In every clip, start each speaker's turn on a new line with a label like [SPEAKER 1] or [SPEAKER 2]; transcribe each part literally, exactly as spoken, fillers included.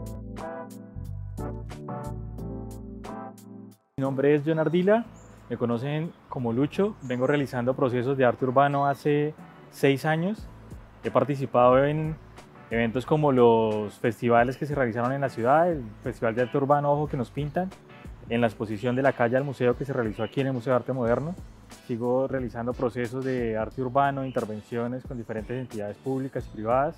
[SPEAKER 1] Mi nombre es John Ardila, me conocen como Lucho, vengo realizando procesos de arte urbano hace seis años. He participado en eventos como los festivales que se realizaron en la ciudad, el Festival de Arte Urbano Ojo que nos pintan, en la exposición de la calle al museo que se realizó aquí en el Museo de Arte Moderno. Sigo realizando procesos de arte urbano, intervenciones con diferentes entidades públicas y privadas.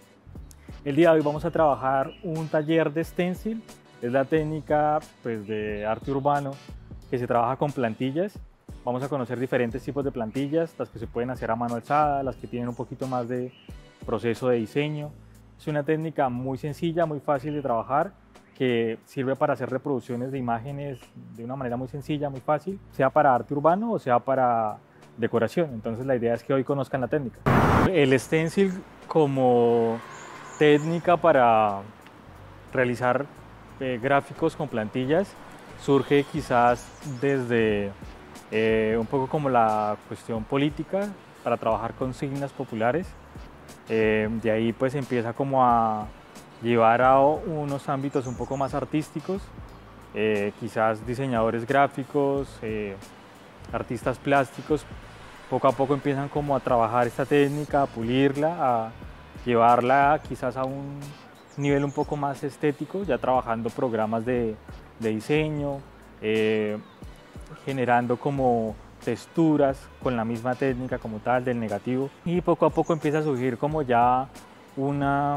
[SPEAKER 1] El día de hoy vamos a trabajar un taller de stencil. Es la técnica pues, de arte urbano que se trabaja con plantillas. Vamos a conocer diferentes tipos de plantillas, las que se pueden hacer a mano alzada, las que tienen un poquito más de proceso de diseño. Es una técnica muy sencilla, muy fácil de trabajar, que sirve para hacer reproducciones de imágenes de una manera muy sencilla, muy fácil, sea para arte urbano o sea para decoración. Entonces la idea es que hoy conozcan la técnica. El stencil como técnica para realizar eh, gráficos con plantillas surge quizás desde eh, un poco como la cuestión política para trabajar con signas populares. Eh, de ahí pues empieza como a llevar a unos ámbitos un poco más artísticos, eh, quizás diseñadores gráficos, eh, artistas plásticos, poco a poco empiezan como a trabajar esta técnica, a pulirla, a llevarla quizás a un nivel un poco más estético, ya trabajando programas de, de diseño, eh, generando como texturas con la misma técnica como tal del negativo, y poco a poco empieza a surgir como ya una,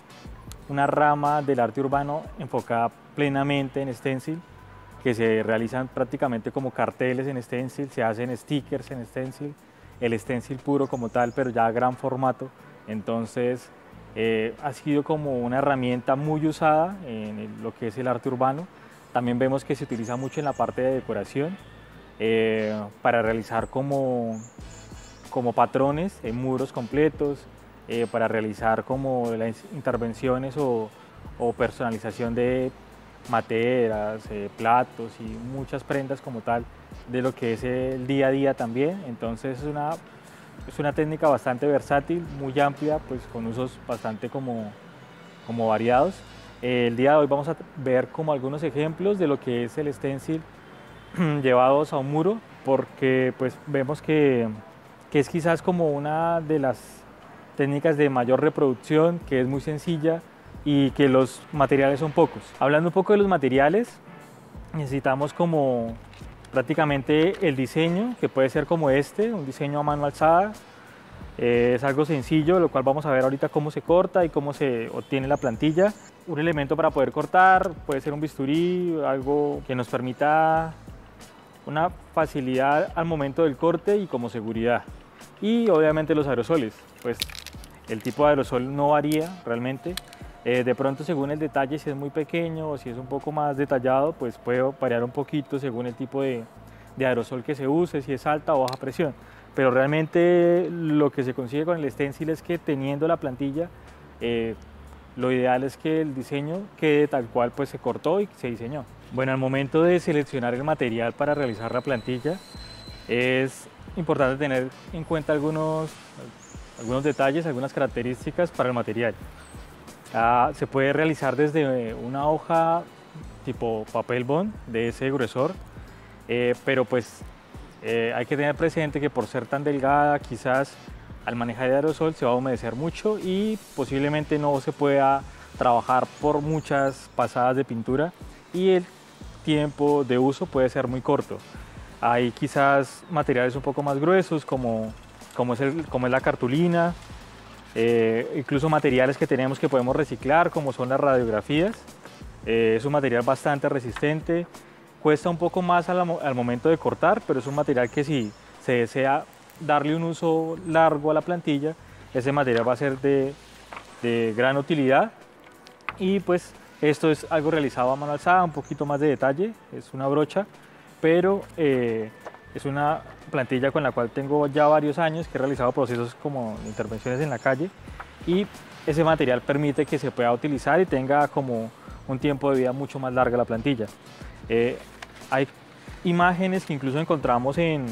[SPEAKER 1] una rama del arte urbano enfocada plenamente en stencil, que se realizan prácticamente como carteles en stencil, se hacen stickers en stencil, el stencil puro como tal, pero ya a gran formato. Entonces eh, ha sido como una herramienta muy usada en el, lo que es el arte urbano. También vemos que se utiliza mucho en la parte de decoración eh, para realizar como, como patrones en muros completos, eh, para realizar como las intervenciones o, o personalización de materas, eh, platos y muchas prendas como tal de lo que es el día a día también. Entonces es una, es una técnica bastante versátil, muy amplia, pues con usos bastante como, como variados. Eh, el día de hoy vamos a ver como algunos ejemplos de lo que es el stencil llevados a un muro, porque pues vemos que, que es quizás como una de las técnicas de mayor reproducción, que es muy sencilla y que los materiales son pocos. Hablando un poco de los materiales, necesitamos como prácticamente el diseño, que puede ser como este, un diseño a mano alzada. Eh, es algo sencillo, lo cual vamos a ver ahorita cómo se corta y cómo se obtiene la plantilla. Un elemento para poder cortar, puede ser un bisturí, algo que nos permita una facilidad al momento del corte y como seguridad. Y obviamente los aerosoles, pues el tipo de aerosol no varía realmente. Eh, de pronto según el detalle, si es muy pequeño o si es un poco más detallado, pues puede variar un poquito según el tipo de, de aerosol que se use, si es alta o baja presión. Pero realmente lo que se consigue con el stencil es que teniendo la plantilla, eh, lo ideal es que el diseño quede tal cual pues se cortó y se diseñó. Bueno, al momento de seleccionar el material para realizar la plantilla, es importante tener en cuenta algunos, algunos detalles, algunas características para el material. Ah, se puede realizar desde una hoja tipo papel bond de ese grosor, eh, pero pues eh, hay que tener presente que por ser tan delgada, quizás al manejar el aerosol se va a humedecer mucho y posiblemente no se pueda trabajar por muchas pasadas de pintura y el tiempo de uso puede ser muy corto. Hay quizás materiales un poco más gruesos como, como, es, el, como es la cartulina, eh, incluso materiales que tenemos que podemos reciclar como son las radiografías. Eh, es un material bastante resistente, cuesta un poco más al, al momento de cortar, pero es un material que si se desea darle un uso largo a la plantilla, ese material va a ser de, de gran utilidad. Y pues esto es algo realizado a mano alzada, un poquito más de detalle, es una brocha, pero eh, es una plantilla con la cual tengo ya varios años, que he realizado procesos como intervenciones en la calle y ese material permite que se pueda utilizar y tenga como un tiempo de vida mucho más larga la plantilla. Eh, hay imágenes que incluso encontramos en,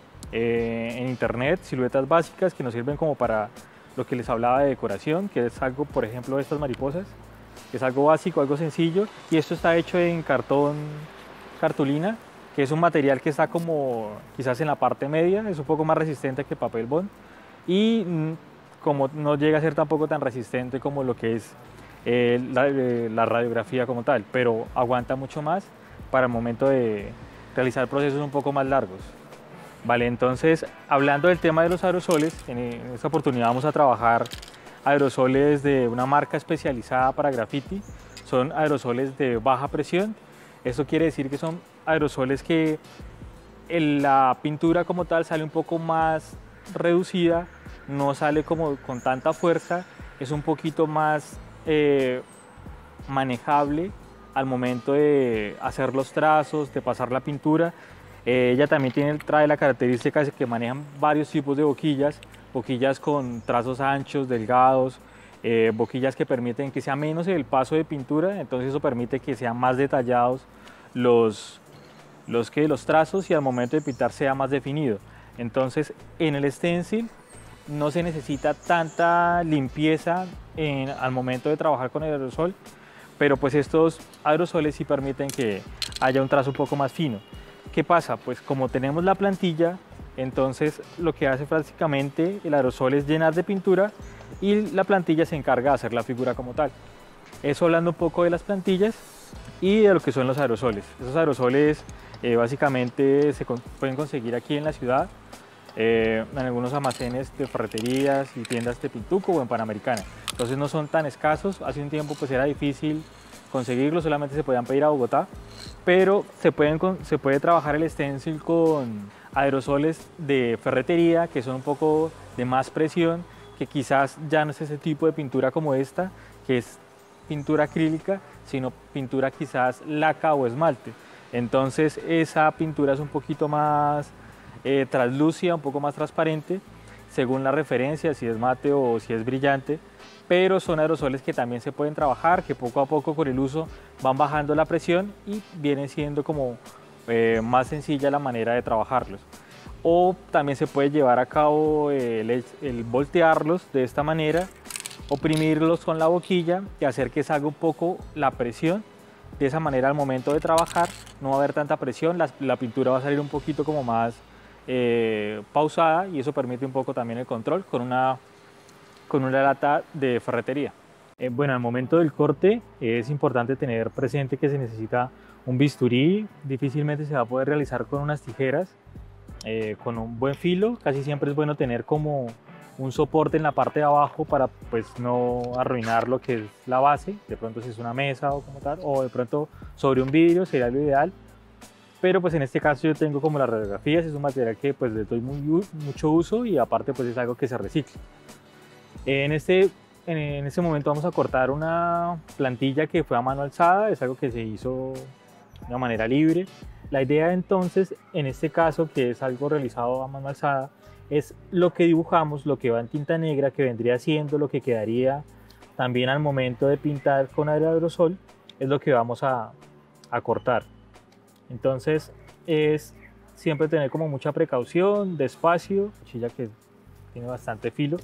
[SPEAKER 1] eh, en internet, siluetas básicas que nos sirven como para lo que les hablaba de decoración, que es algo, por ejemplo, de estas mariposas, que es algo básico, algo sencillo, y esto está hecho en cartón cartulina, que es un material que está como quizás en la parte media, es un poco más resistente que papel bond, y como no llega a ser tampoco tan resistente como lo que es eh, la, eh, la radiografía como tal, pero aguanta mucho más para el momento de realizar procesos un poco más largos. Vale, entonces, hablando del tema de los aerosoles, en, en esta oportunidad vamos a trabajar aerosoles de una marca especializada para graffiti. Son aerosoles de baja presión. Esto quiere decir que son aerosoles que en la pintura como tal sale un poco más reducida, no sale como con tanta fuerza, es un poquito más eh, manejable al momento de hacer los trazos, de pasar la pintura. Eh, ella también tiene, trae la característica de que manejan varios tipos de boquillas, boquillas con trazos anchos, delgados, eh, boquillas que permiten que sea menos el paso de pintura, entonces eso permite que sean más detallados los, los, que, los trazos y al momento de pintar sea más definido. Entonces en el stencil no se necesita tanta limpieza en, al momento de trabajar con el aerosol, pero pues estos aerosoles sí permiten que haya un trazo un poco más fino. ¿Qué pasa? Pues como tenemos la plantilla, entonces lo que hace prácticamente el aerosol es llenar de pintura y la plantilla se encarga de hacer la figura como tal. Eso hablando un poco de las plantillas y de lo que son los aerosoles. Esos aerosoles eh, básicamente se con pueden conseguir aquí en la ciudad, eh, en algunos almacenes de ferreterías y tiendas de Pintuco o en Panamericana. Entonces no son tan escasos. Hace un tiempo pues era difícil conseguirlos, solamente se podían pedir a Bogotá, pero se, pueden, se puede trabajar el stencil con aerosoles de ferretería que son un poco de más presión, que quizás ya no es ese tipo de pintura como esta, que es pintura acrílica, sino pintura quizás laca o esmalte. Entonces esa pintura es un poquito más eh, translúcida, un poco más transparente, según la referencia, si es mate o si es brillante, pero son aerosoles que también se pueden trabajar, que poco a poco con el uso van bajando la presión y viene siendo como eh, más sencilla la manera de trabajarlos. O también se puede llevar a cabo el, el voltearlos de esta manera, oprimirlos con la boquilla y hacer que salga un poco la presión. De esa manera al momento de trabajar no va a haber tanta presión, la, la pintura va a salir un poquito como más eh, pausada y eso permite un poco también el control con una con una lata de ferretería. Eh, bueno, al momento del corte es importante tener presente que se necesita un bisturí, difícilmente se va a poder realizar con unas tijeras, eh, con un buen filo. Casi siempre es bueno tener como un soporte en la parte de abajo para pues no arruinar lo que es la base, de pronto si es una mesa o como tal, o de pronto sobre un vidrio sería lo ideal, pero pues en este caso yo tengo como las radiografías, es un material que pues le doy muy, mucho uso y aparte pues es algo que se recicla. En este, en este momento vamos a cortar una plantilla que fue a mano alzada, es algo que se hizo de una manera libre. La idea entonces, en este caso, que es algo realizado a mano alzada, es lo que dibujamos, lo que va en tinta negra, que vendría siendo lo que quedaría también al momento de pintar con aerosol, es lo que vamos a, a cortar. Entonces es siempre tener como mucha precaución, despacio, cuchilla que tiene bastante filo.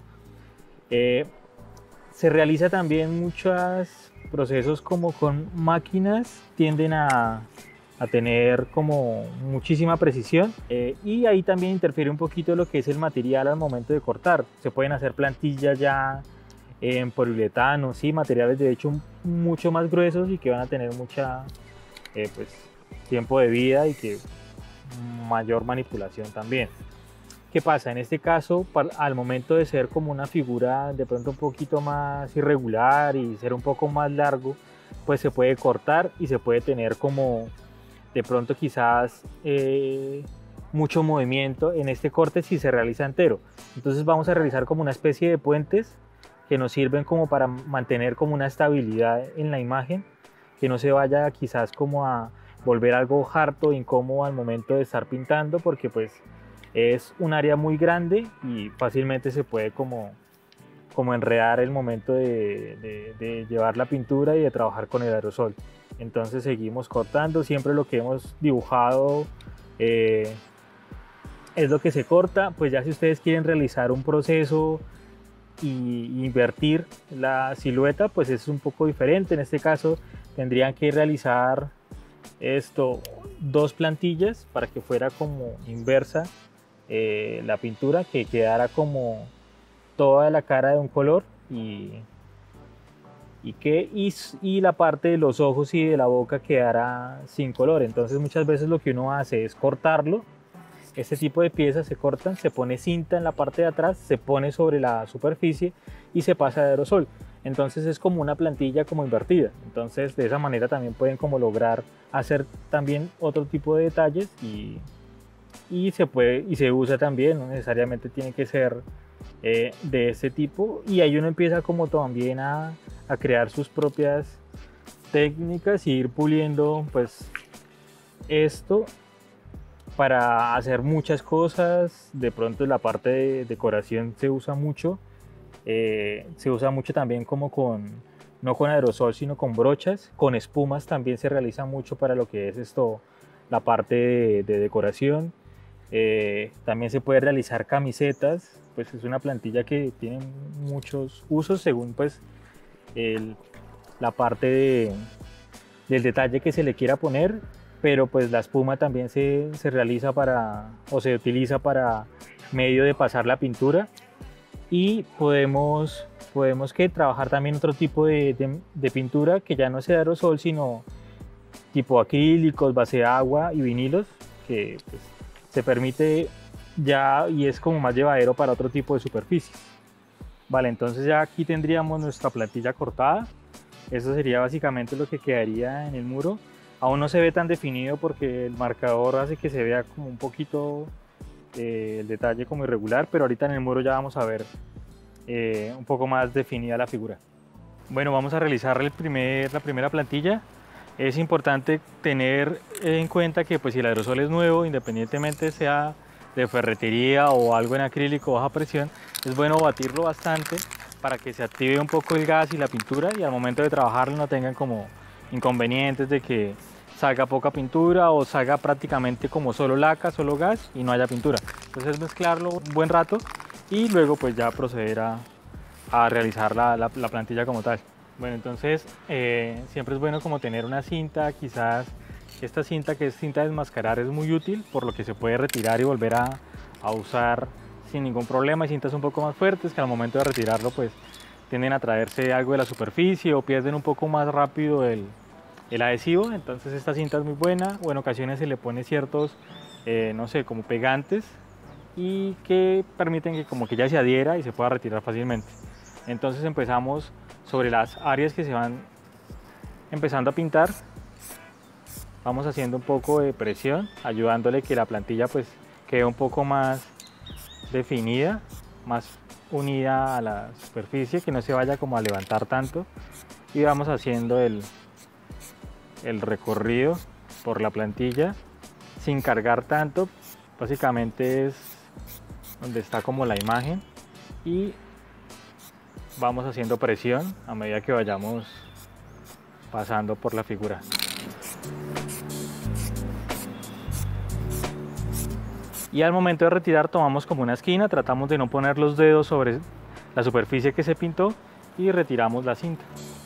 [SPEAKER 1] Eh, se realiza también muchos procesos como con máquinas, tienden a, a tener como muchísima precisión eh, y ahí también interfiere un poquito lo que es el material al momento de cortar. Se pueden hacer plantillas ya en poliuretano, sí, materiales de hecho mucho más gruesos y que van a tener mucha eh, pues, tiempo de vida y que mayor manipulación también. ¿Qué pasa? En este caso, al momento de ser como una figura de pronto un poquito más irregular y ser un poco más largo, pues se puede cortar y se puede tener como de pronto quizás eh, mucho movimiento en este corte si se realiza entero. Entonces vamos a realizar como una especie de puentes que nos sirven como para mantener como una estabilidad en la imagen, que no se vaya quizás como a volver algo harto, incómodo al momento de estar pintando, porque pues es un área muy grande y fácilmente se puede como, como enredar el momento de, de, de llevar la pintura y de trabajar con el aerosol. Entonces seguimos cortando, siempre lo que hemos dibujado eh, es lo que se corta. Pues ya si ustedes quieren realizar un proceso y invertir la silueta, pues es un poco diferente. En este caso tendrían que realizar esto, dos plantillas para que fuera como inversa eh, la pintura, que quedara como toda la cara de un color y, y, que, y, y la parte de los ojos y de la boca quedara sin color. Entonces muchas veces lo que uno hace es cortarlo. Este tipo de piezas se cortan, se pone cinta en la parte de atrás, se pone sobre la superficie y se pasa de aerosol. Entonces es como una plantilla como invertida. Entonces de esa manera también pueden como lograr hacer también otro tipo de detalles y, y, se, puede, y se usa también, no necesariamente tiene que ser eh, de este tipo. Y ahí uno empieza como también a, a crear sus propias técnicas y ir puliendo pues esto para hacer muchas cosas. De pronto la parte de decoración se usa mucho, eh, se usa mucho también como con, no con aerosol, sino con brochas, con espumas también se realiza mucho para lo que es esto, la parte de, de decoración. Eh, también se puede realizar camisetas, pues es una plantilla que tiene muchos usos según pues el, la parte de, del detalle que se le quiera poner. Pero pues la espuma también se, se realiza para, o se utiliza para medio de pasar la pintura, y podemos, podemos que trabajar también otro tipo de, de, de pintura que ya no sea aerosol, sino tipo acrílicos, base de agua y vinilos, que pues, se permite ya y es como más llevadero para otro tipo de superficies. Vale, entonces ya aquí tendríamos nuestra plantilla cortada. Eso sería básicamente lo que quedaría en el muro. Aún no se ve tan definido porque el marcador hace que se vea como un poquito eh, el detalle como irregular, pero ahorita en el muro ya vamos a ver eh, un poco más definida la figura. Bueno, vamos a realizar el primer, la primera plantilla. Es importante tener en cuenta que pues, si el aerosol es nuevo, independientemente sea de ferretería o algo en acrílico baja presión, es bueno batirlo bastante para que se active un poco el gas y la pintura, y al momento de trabajarlo no tengan como inconvenientes de que salga poca pintura o salga prácticamente como solo laca, solo gas y no haya pintura. Entonces mezclarlo un buen rato y luego pues ya proceder a, a realizar la, la, la plantilla como tal. Bueno, entonces eh, siempre es bueno como tener una cinta. Quizás esta cinta, que es cinta de desmascarar, es muy útil por lo que se puede retirar y volver a, a usar sin ningún problema. Hay cintas un poco más fuertes que al momento de retirarlo pues tienden a traerse algo de la superficie o pierden un poco más rápido el, el adhesivo. Entonces esta cinta es muy buena, o en ocasiones se le pone ciertos, eh, no sé, como pegantes, y que permiten que como que ya se adhiera y se pueda retirar fácilmente. Entonces empezamos sobre las áreas que se van empezando a pintar. Vamos haciendo un poco de presión, ayudándole que la plantilla pues quede un poco más definida, más unida a la superficie, que no se vaya como a levantar tanto, y vamos haciendo el, el recorrido por la plantilla sin cargar tanto. Básicamente es donde está como la imagen, y vamos haciendo presión a medida que vayamos pasando por la figura. Y al momento de retirar tomamos como una esquina, tratamos de no poner los dedos sobre la superficie que se pintó y retiramos la cinta.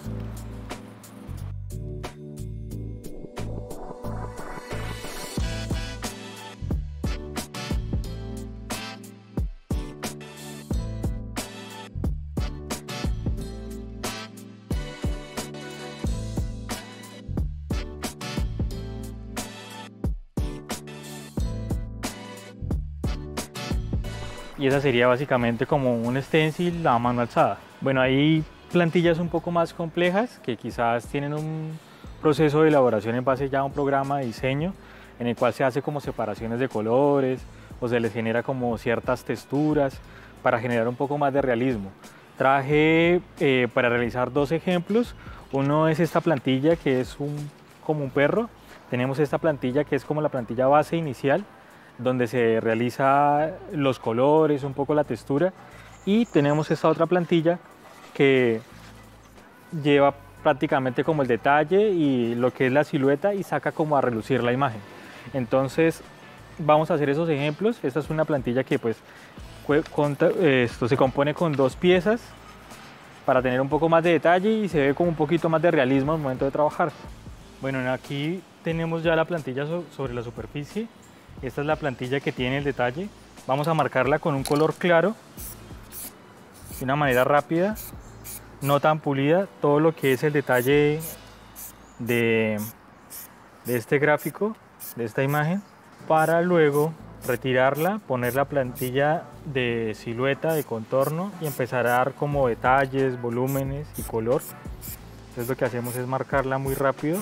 [SPEAKER 1] Y esa sería básicamente como un stencil a mano alzada. Bueno, hay plantillas un poco más complejas que quizás tienen un proceso de elaboración en base ya a un programa de diseño en el cual se hace como separaciones de colores o se les genera como ciertas texturas para generar un poco más de realismo. Traje eh, para realizar dos ejemplos. Uno es esta plantilla que es un, como un perro. Tenemos esta plantilla que es como la plantilla base inicial, donde se realiza los colores, un poco la textura, y tenemos esta otra plantilla que lleva prácticamente como el detalle y lo que es la silueta y saca como a relucir la imagen. Entonces vamos a hacer esos ejemplos. Esta es una plantilla que pues Esto se compone con dos piezas para tener un poco más de detalle y se ve como un poquito más de realismo al momento de trabajar. Bueno, aquí tenemos ya la plantilla sobre la superficie. Esta es la plantilla que tiene el detalle. Vamos a marcarla con un color claro, de una manera rápida, no tan pulida, todo lo que es el detalle de, de este gráfico, de esta imagen, para luego retirarla, poner la plantilla de silueta, de contorno y empezar a dar como detalles, volúmenes y color. Entonces lo que hacemos es marcarla muy rápido.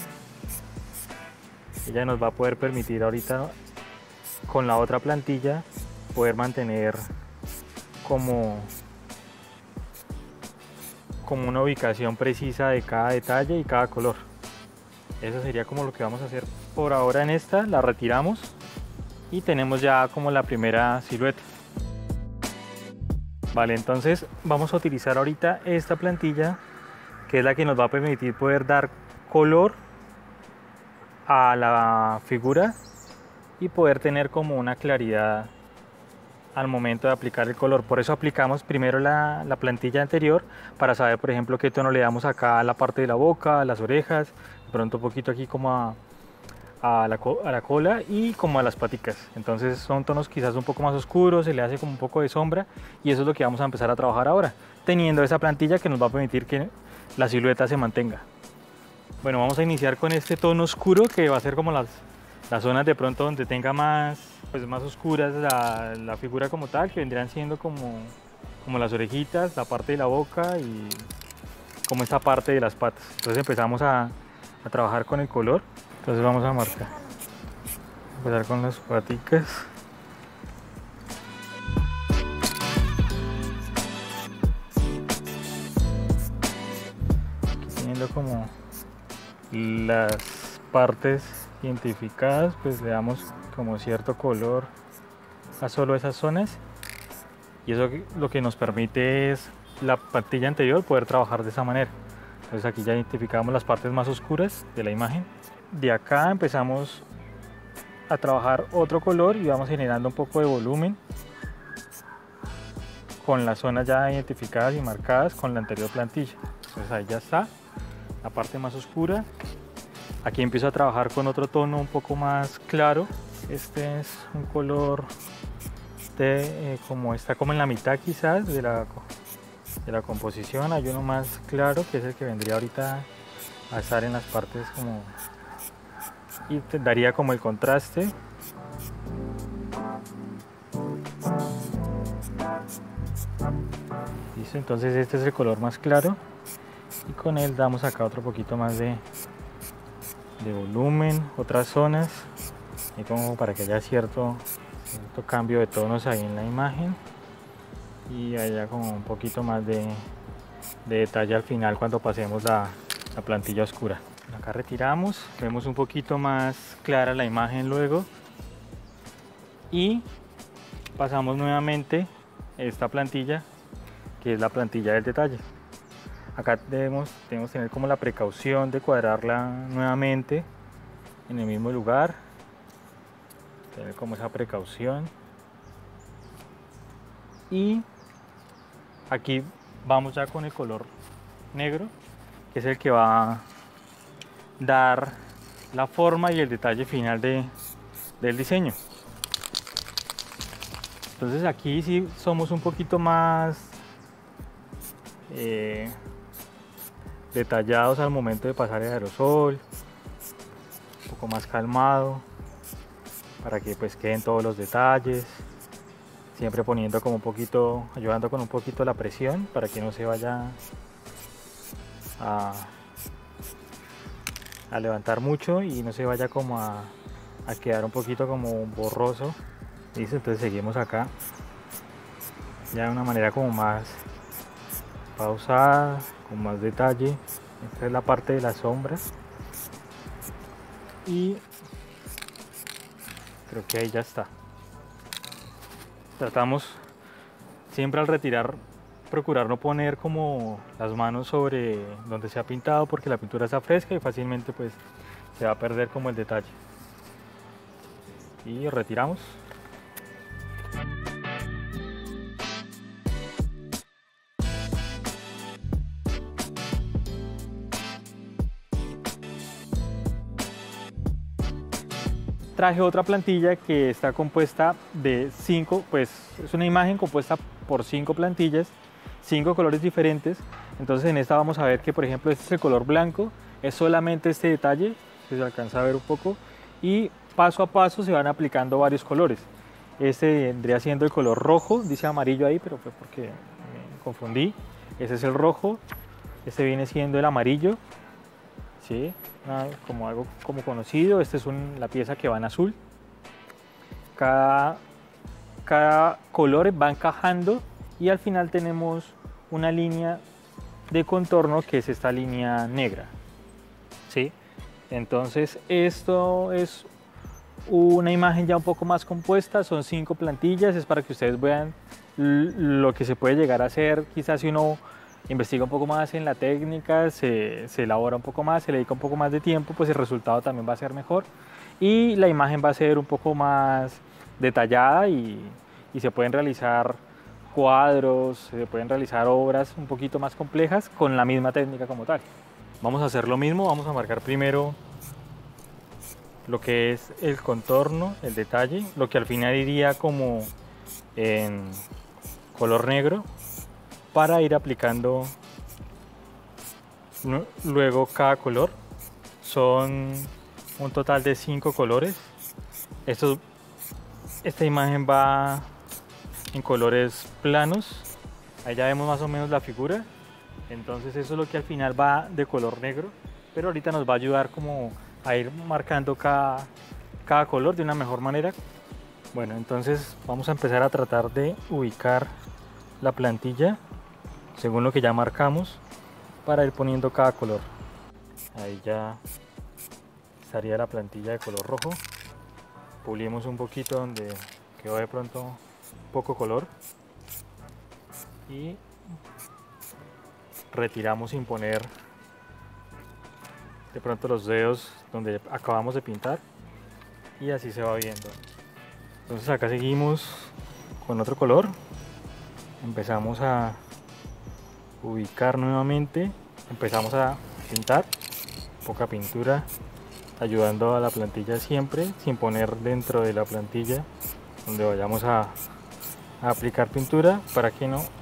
[SPEAKER 1] Ella nos va a poder permitir ahorita con la otra plantilla poder mantener como, como una ubicación precisa de cada detalle y cada color. Eso sería como lo que vamos a hacer por ahora en esta. La retiramos y tenemos ya como la primera silueta. Vale, entonces vamos a utilizar ahorita esta plantilla, que es la que nos va a permitir poder dar color a la figura y poder tener como una claridad al momento de aplicar el color. Por eso aplicamos primero la, la plantilla anterior, para saber, por ejemplo, qué tono le damos acá a la parte de la boca, a las orejas, de pronto un poquito aquí como a A la, a la cola y como a las paticas. Entonces son tonos quizás un poco más oscuros, se le hace como un poco de sombra, y eso es lo que vamos a empezar a trabajar ahora, teniendo esa plantilla que nos va a permitir que la silueta se mantenga. Bueno, vamos a iniciar con este tono oscuro, que va a ser como las, las zonas de pronto donde tenga más, pues más oscuras la, la figura como tal, que vendrían siendo como, como las orejitas, la parte de la boca y como esta parte de las patas. Entonces empezamos a, a trabajar con el color. Entonces vamos a marcar, empezar con las paticas. Aquí teniendo como las partes identificadas, pues le damos como cierto color a solo esas zonas, y eso lo que nos permite es la plantilla anterior poder trabajar de esa manera. Entonces aquí ya identificamos las partes más oscuras de la imagen. De acá empezamos a trabajar otro color y vamos generando un poco de volumen con las zonas ya identificadas y marcadas con la anterior plantilla. Entonces ahí ya está la parte más oscura. Aquí empiezo a trabajar con otro tono un poco más claro. Este es un color de, eh, como está como en la mitad quizás de la, de la composición. Hay uno más claro, que es el que vendría ahorita a estar en las partes como, y te daría como el contraste. Listo, entonces este es el color más claro y con él damos acá otro poquito más de, de volumen, otras zonas, y como para que haya cierto, cierto cambio de tonos ahí en la imagen, y haya como un poquito más de, de detalle al final cuando pasemos la, la plantilla oscura. Acá retiramos, vemos un poquito más clara la imagen luego, y pasamos nuevamente esta plantilla, que es la plantilla del detalle. Acá debemos, debemos tener como la precaución de cuadrarla nuevamente en el mismo lugar, tener como esa precaución. Y aquí vamos ya con el color negro, que es el que va a dar la forma y el detalle final de, del diseño. Entonces aquí sí somos un poquito más eh, detallados al momento de pasar el aerosol, un poco más calmado para que pues queden todos los detalles, siempre poniendo como un poquito, ayudando con un poquito la presión para que no se vaya a, a levantar mucho y no se vaya como a, a quedar un poquito como borroso. ¿Listo? Entonces seguimos acá ya de una manera como más pausada, con más detalle. Esta es la parte de las sombras y creo que ahí ya está. Tratamos siempre al retirar, procurar no poner como las manos sobre donde se ha pintado, porque la pintura está fresca y fácilmente pues se va a perder como el detalle. Y retiramos. traje otra plantilla que está compuesta de cinco, pues es una imagen compuesta por cinco plantillas, cinco colores diferentes. Entonces en esta vamos a ver que, por ejemplo, este es el color blanco, es solamente este detalle, si se alcanza a ver un poco, y paso a paso se van aplicando varios colores. Este vendría siendo el color rojo, dice amarillo ahí, pero fue porque me confundí. Ese es el rojo, este viene siendo el amarillo, ¿sí? Como algo como conocido. Esta es un, la pieza que va en azul. Cada, cada color va encajando y al final tenemos una línea de contorno que es esta línea negra, ¿sí? Entonces esto es una imagen ya un poco más compuesta, son cinco plantillas, es para que ustedes vean lo que se puede llegar a hacer. Quizás si uno investiga un poco más en la técnica, se, se elabora un poco más, se le dedica un poco más de tiempo, pues el resultado también va a ser mejor y la imagen va a ser un poco más detallada y, y se pueden realizar cuadros, se pueden realizar obras un poquito más complejas con la misma técnica como tal. Vamos a hacer lo mismo, vamos a marcar primero lo que es el contorno, el detalle, lo que al final iría como en color negro, para ir aplicando luego cada color. Son un total de cinco colores. Esto, esta imagen va en colores planos, ahí ya vemos más o menos la figura. Entonces eso es lo que al final va de color negro, pero ahorita nos va a ayudar como a ir marcando cada, cada color de una mejor manera. Bueno, entonces vamos a empezar a tratar de ubicar la plantilla según lo que ya marcamos para ir poniendo cada color. Ahí ya estaría la plantilla de color rojo. Pulimos un poquito donde quedó de pronto poco color y retiramos sin poner de pronto los dedos donde acabamos de pintar, y así se va viendo. Entonces acá seguimos con otro color, empezamos a ubicar nuevamente, empezamos a pintar, poca pintura, ayudando a la plantilla siempre, sin poner dentro de la plantilla donde vayamos a, a aplicar pintura, para que no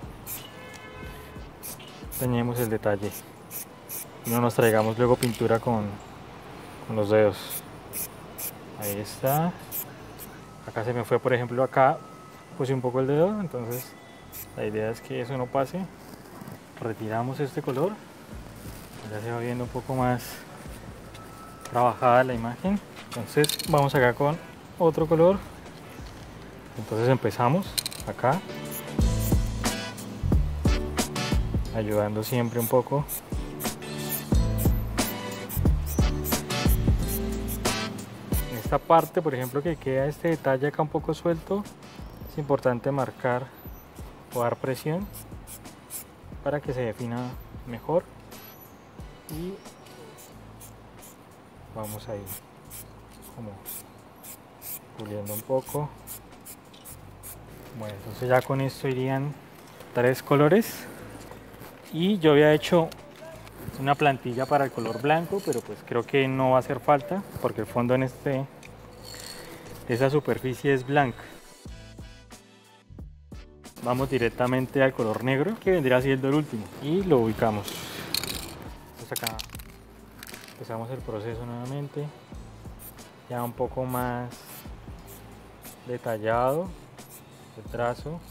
[SPEAKER 1] dañemos el detalle y no nos traigamos luego pintura con, con los dedos. Ahí está. Acá se me fue, por ejemplo, acá puse un poco el dedo, entonces la idea es que eso no pase. Retiramos este color, ya se va viendo un poco más trabajada la imagen. Entonces vamos acá con otro color. Entonces empezamos acá, ayudando siempre un poco. En esta parte, por ejemplo, que queda este detalle acá un poco suelto, es importante marcar o dar presión para que se defina mejor, y vamos a ir como puliendo un poco. Bueno, entonces ya con esto irían tres colores, y yo había hecho una plantilla para el color blanco, pero pues creo que no va a hacer falta porque el fondo en este esa superficie es blanca. Vamos directamente al color negro, que vendría siendo el último, y lo ubicamos. Entonces acá empezamos el proceso nuevamente, ya un poco más detallado el trazo.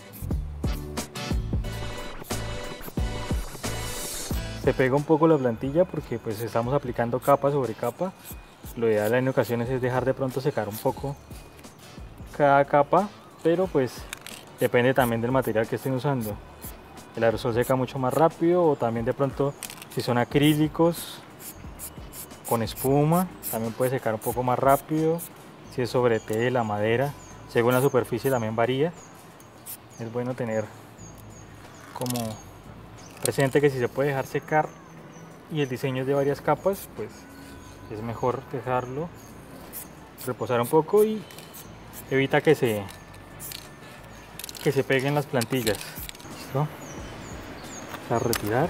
[SPEAKER 1] Se pega un poco la plantilla porque pues estamos aplicando capa sobre capa. Lo ideal en ocasiones es dejar de pronto secar un poco cada capa, pero pues depende también del material que estén usando. El aerosol seca mucho más rápido, o también de pronto si son acrílicos con espuma también puede secar un poco más rápido. Si es sobre tela, madera, según la superficie también varía. Es bueno tener como presente que si se puede dejar secar y el diseño es de varias capas, pues es mejor dejarlo reposar un poco y evita que se que se peguen las plantillas. ¿Listo? A retirar.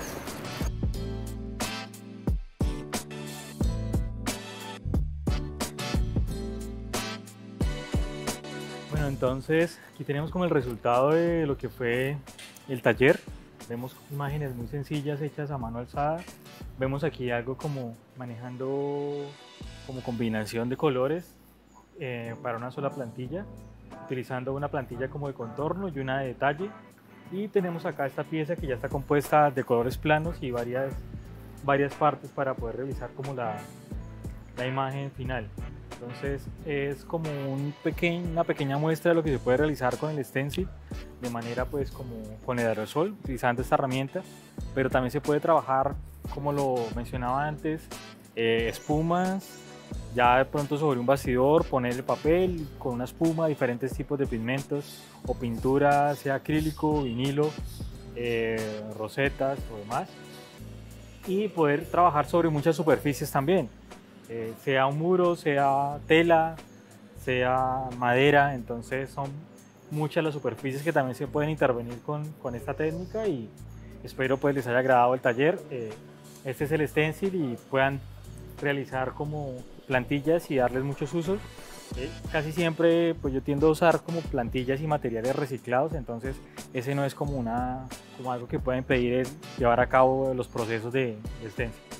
[SPEAKER 1] Entonces aquí tenemos como el resultado de lo que fue el taller. Vemos imágenes muy sencillas hechas a mano alzada. Vemos aquí algo como manejando como combinación de colores eh, para una sola plantilla, utilizando una plantilla como de contorno y una de detalle. Y tenemos acá esta pieza que ya está compuesta de colores planos y varias, varias partes para poder realizar como la, la imagen final. Entonces es como un pequeño, una pequeña muestra de lo que se puede realizar con el stencil de manera pues como con el aerosol, utilizando esta herramienta, pero también se puede trabajar, como lo mencionaba antes, eh, espumas, ya de pronto sobre un bastidor, poner el papel con una espuma, diferentes tipos de pigmentos o pintura, sea acrílico, vinilo, eh, rosetas o demás, y poder trabajar sobre muchas superficies también. Eh, sea un muro, sea tela, sea madera, entonces son muchas las superficies que también se pueden intervenir con, con esta técnica y espero pues les haya agradado el taller. Eh, este es el stencil y puedan realizar como plantillas y darles muchos usos. Eh, casi siempre pues yo tiendo a usar como plantillas y materiales reciclados, entonces ese no es como, una, como algo que pueda impedir el llevar a cabo los procesos de, de stencil.